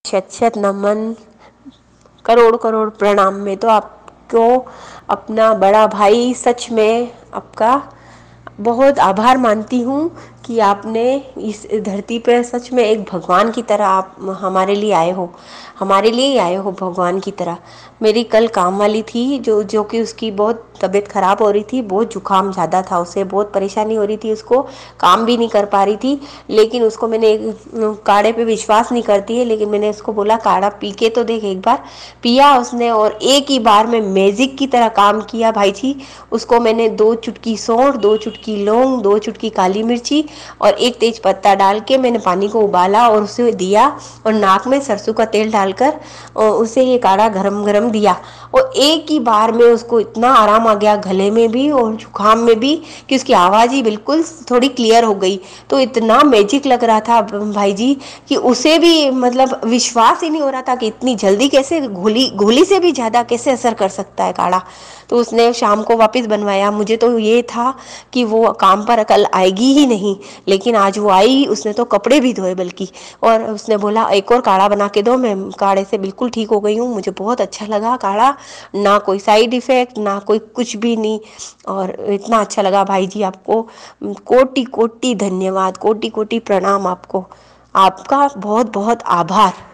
शत शत नमन, करोड़ करोड़ प्रणाम। मैं तो आपको अपना बड़ा भाई सच में आपका बहुत आभार मानती हूँ कि आपने इस धरती पर सच में एक भगवान की तरह आप हमारे लिए आए हो, हमारे लिए ही आए हो भगवान की तरह। मेरी कल काम वाली थी जो कि उसकी बहुत तबीयत ख़राब हो रही थी, बहुत जुकाम ज़्यादा था, उसे बहुत परेशानी हो रही थी, उसको काम भी नहीं कर पा रही थी। लेकिन उसको मैंने काढ़े पे विश्वास नहीं करती है, लेकिन मैंने उसको बोला काढ़ा पी के तो देख एक बार। पिया उसने और एक ही बार में मैजिक की तरह काम किया भाई जी। उसको मैंने 2 चुटकी सौंठ, 2 चुटकी लौंग, 2 चुटकी काली मिर्ची और 1 तेज पत्ता डाल के मैंने पानी को उबाला और उसे दिया और नाक में सरसों का तेल डालकर उसे ये काढ़ा गरम गरम दिया। और एक ही बार में उसको इतना आराम आ गया गले में भी और जुकाम में भी कि उसकी आवाज़ ही बिल्कुल थोड़ी क्लियर हो गई। तो इतना मैजिक लग रहा था भाई जी कि उसे भी मतलब विश्वास ही नहीं हो रहा था कि इतनी जल्दी कैसे गोली गोली से भी ज़्यादा कैसे असर कर सकता है काढ़ा। तो उसने शाम को वापस बनवाया। मुझे तो ये था कि वो काम पर कल आएगी ही नहीं, लेकिन आज वो आई। उसने तो कपड़े भी धोए बल्कि, और उसने बोला एक और काढ़ा बना के दो। मैं काढ़े से बिल्कुल ठीक हो गई हूँ, मुझे बहुत अच्छा लगा काढ़ा, ना कोई साइड इफ़ेक्ट ना कोई कुछ भी नहीं। और इतना अच्छा लगा भाई जी, आपको कोटि कोटि धन्यवाद, कोटि कोटि प्रणाम आपको, आपका बहुत बहुत आभार।